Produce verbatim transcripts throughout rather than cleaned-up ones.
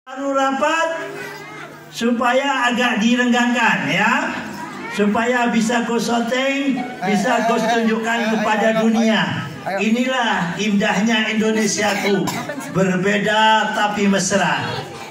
Baru rapat supaya agak direnggangkan ya, supaya bisa go syuting, bisa go tunjukkan kepada dunia. Inilah indahnya Indonesiaku, berbeda tapi mesra.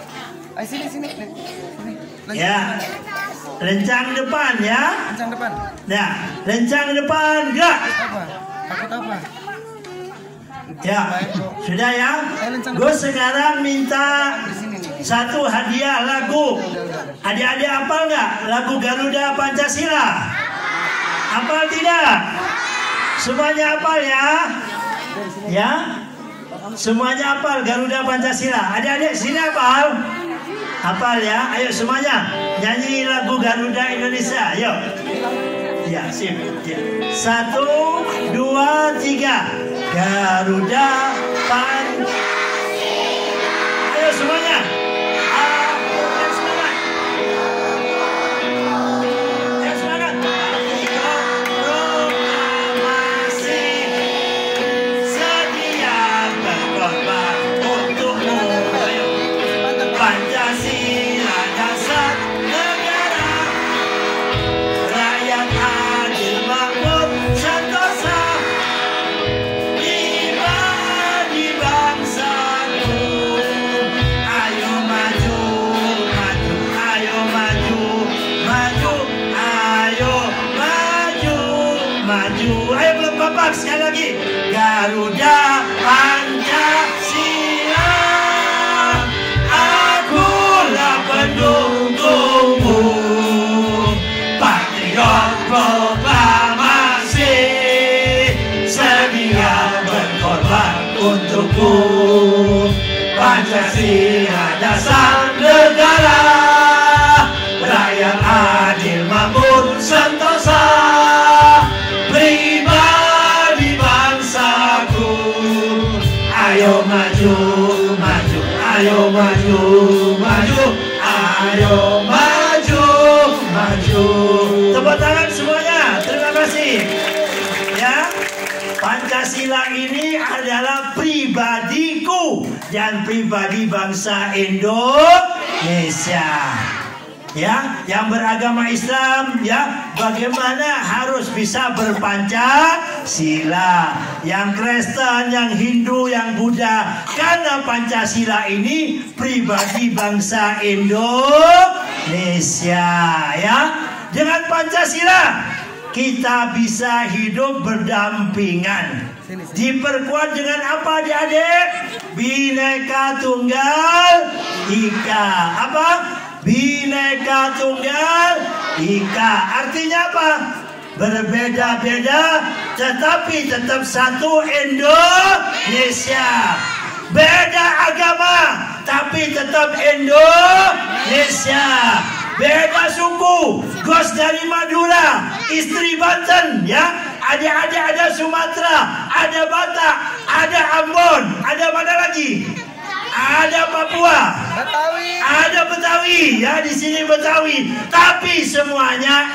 Ya, lencang depan ya. Lencang depan. Ya, lencang depan gerak. Takut apa? Ya, sudah ya. Gue sekarang minta satu hadiah lagu. Adik-adik hafal nggak lagu Garuda Pancasila? Hafal tidak? Semuanya hafal ya? Ya? Semuanya hafal Garuda Pancasila. Adik-adik sini hafal? Hafal ya? Ayo semuanya nyanyi lagu Garuda Indonesia. Ayo. Ya, sip. Ya. Satu, dua, tiga. Garuda Pancasila. Ayo semuanya. Ayo semangat. Ayo semangat. Proklamasi sedia berkorban untukmu. Ayo. Pancasila dasar negara, rakyat adil makmur sentosa, pribadi bangsaku. Ayo maju, maju, ayo maju, maju, ayo maju, maju. Ayo belum kompak sekali lagi. Garuda Pancasila, akulah pendukungmu, patriot proklamasi, sedia berkorban untukku. Pancasila dasar negara, rakyat adil makmur sentosa, pribadi bangsaku. Ayo maju, maju, ayo maju, maju, ayo maju, maju. Tepuk tangan semuanya. Terima kasih. Ya, Pancasila ini adalah pribadiku dan pribadi bangsa Indonesia. Ya, yang beragama Islam ya, bagaimana harus bisa berpancasila. Yang Kristen, yang Hindu, yang Buddha, karena Pancasila ini pribadi bangsa Indonesia ya. Dengan Pancasila kita bisa hidup berdampingan. Diperkuat dengan apa adik-adik? Bhinneka Tunggal Ika. Apa? Bhinneka Tunggal Ika. Artinya apa? Berbeda-beda tetapi tetap satu Indonesia. Beda agama tapi tetap Indonesia. Beda suku, Gos dari Madura, istri Banten ya. Adik-adik ada Sumatera, ada Batak, ada Ambon, ada mana lagi? Ada Papua, Betawi, ada Betawi ya, di sini Betawi, tapi semuanya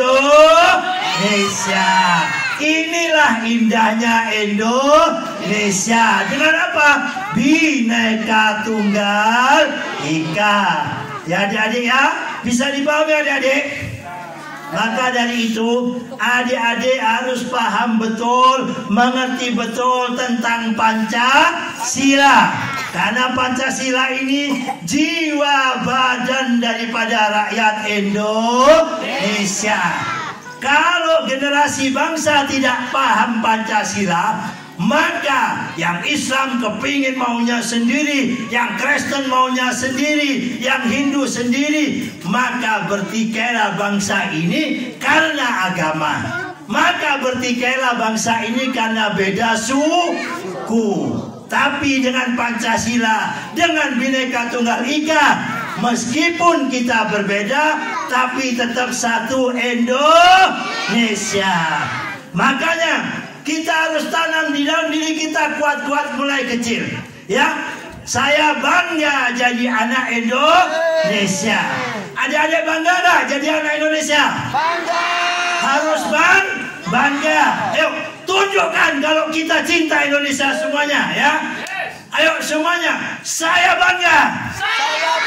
Indonesia. Inilah indahnya Indonesia. Dengan apa? Bhinneka Tunggal Ika. Ya adik-adik ya, bisa dipahami adik-adik? Maka dari itu adik-adik harus paham betul, mengerti betul tentang Pancasila. Karena Pancasila ini jiwa badan daripada rakyat Indonesia. Kalau generasi bangsa tidak paham Pancasila, maka yang Islam kepingin maunya sendiri, yang Kristen maunya sendiri, yang Hindu sendiri, maka bertikailah bangsa ini karena agama. Maka bertikailah bangsa ini karena beda suku. Tapi dengan Pancasila, dengan Bhinneka Tunggal Ika, meskipun kita berbeda, tapi tetap satu Indonesia. Makanya kita harus tanam di dalam diri kita kuat-kuat mulai kecil. Ya, saya bangga jadi anak Indonesia. Adik-adik bangga gak jadi anak Indonesia? bangga. Harus bang, bangga. Ayo tunjukkan kalau kita cinta Indonesia semuanya ya. Ayo semuanya, saya bangga. Saya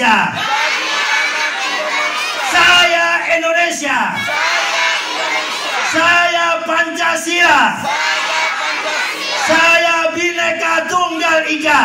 Indonesia. Saya Indonesia. Saya Pancasila. Saya Bhinneka Tunggal Ika.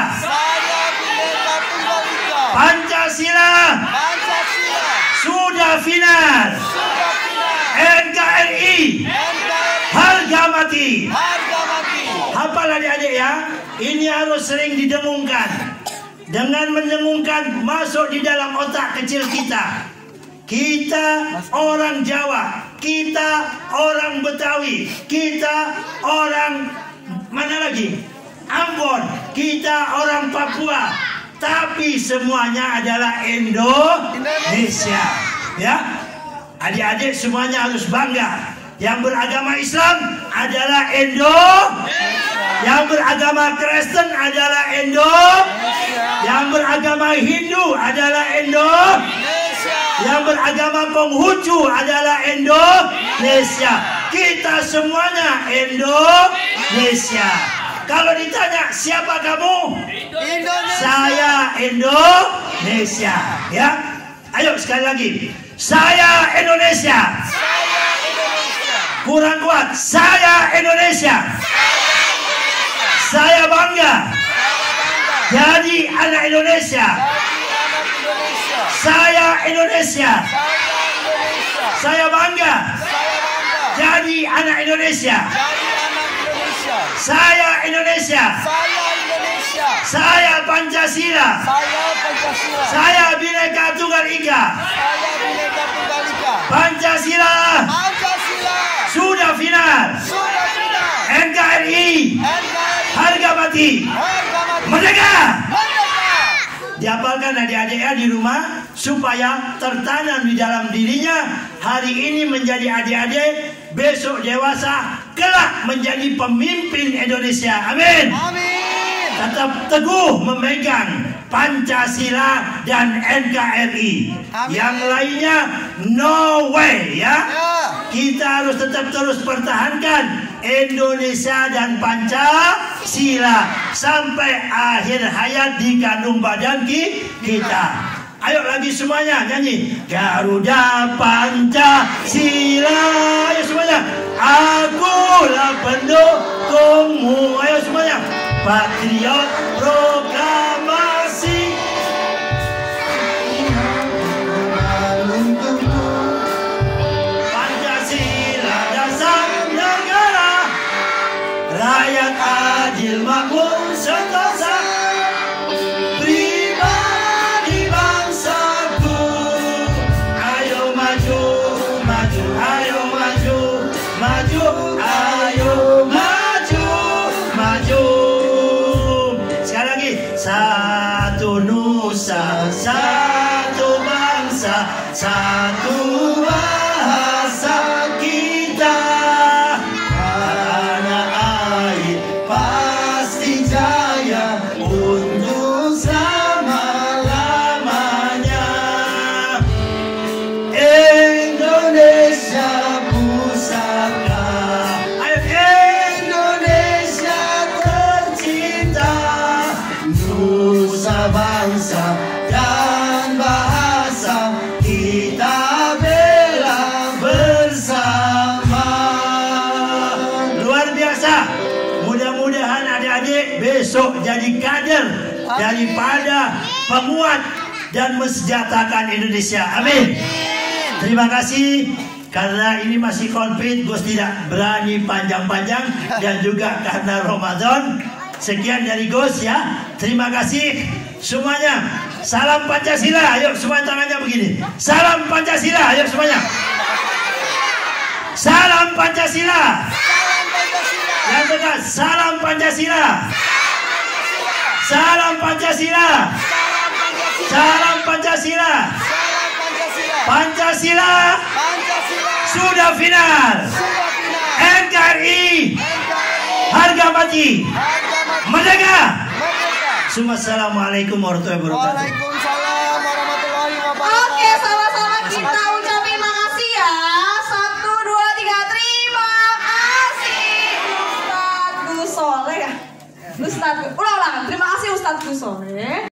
Pancasila sudah final. N K R I harga mati. Hafal adik-adik ya. Ini harus sering didengungkan. Dengan mendengungkan masuk di dalam otak kecil kita. Kita orang Jawa, kita orang Betawi, kita orang mana lagi? Ambon, kita orang Papua. Tapi semuanya adalah Indonesia. Ya, adik-adik semuanya harus bangga. Yang beragama Islam adalah Indo. Yang beragama Kristen adalah Indo. Yang beragama Hindu adalah Indo. Yang beragama Konghucu adalah Indonesia. Kita semuanya Indonesia. Kalau ditanya siapa kamu? Indonesia. Saya Indonesia. Ya, ayo sekali lagi. Saya Indonesia. Saya Indonesia. Kurang kuat. Saya Indonesia. Saya bangga jadi anak Indonesia. Saya Indonesia. Saya bangga jadi anak Indonesia. Saya Indonesia. Saya Pancasila. Saya Bhinneka Tunggal Ika. Pancasila sudah final. N K R I harga mati. Merdeka. Dihafalkan adik-adik ya di rumah supaya tertanam di dalam dirinya. Hari ini menjadi adik-adik, besok dewasa, kelak menjadi pemimpin Indonesia. Amin. Amin. Tetap teguh memegang Pancasila dan N K R I. Amin. Yang lainnya no way ya. Ya. Kita harus tetap terus pertahankan Indonesia dan Pancasila sampai akhir hayat di kandung badan kita. Ayo lagi semuanya nyanyi Garuda Pancasila. Ayo semuanya. Akulah pendukungmu. Ayo semuanya. Patriot proklamasi. Pancasila dasar negara. Rakyat adil makmur sentosa. Pribadi bangsaku. Ayo maju, maju, ayo maju, maju, ayo maju, maju. Sekali lagi. Satu nusa, satu bangsa, satu bahasa kita. Tanah air pasti jaya untuk selama-lamanya. Indonesia pusaka. Ayo Indonesia tercinta. Nusa bangsa dan bahasa kita bela bersama. Luar biasa. Mudah-mudahan adik-adik besok jadi kader daripada penguat dan mensejahterakan Indonesia. Amin. Terima kasih. Karena ini masih COVID, Gus tidak berani panjang-panjang dan juga karena Ramadan. Sekian dari Gus ya. Terima kasih semuanya. Salam Pancasila. Ayo semua tangannya begini. Salam Pancasila. Ayo semuanya. Salam Pancasila. Yang tegas. Salam Pancasila. Salam Pancasila. Salam Pancasila. Pancasila sudah final. N K R I harga mati. Merdeka. Assalamualaikum warahmatullahi wabarakatuh. Waalaikumsalam warahmatullahi wabarakatuh. Oke, sama-sama kita ucapin makasih ya. Satu, dua, tiga. Terima kasih Ustadz Gus Soleh. Ustadz, ulang-ulang. Terima kasih Ustadz Gus Soleh.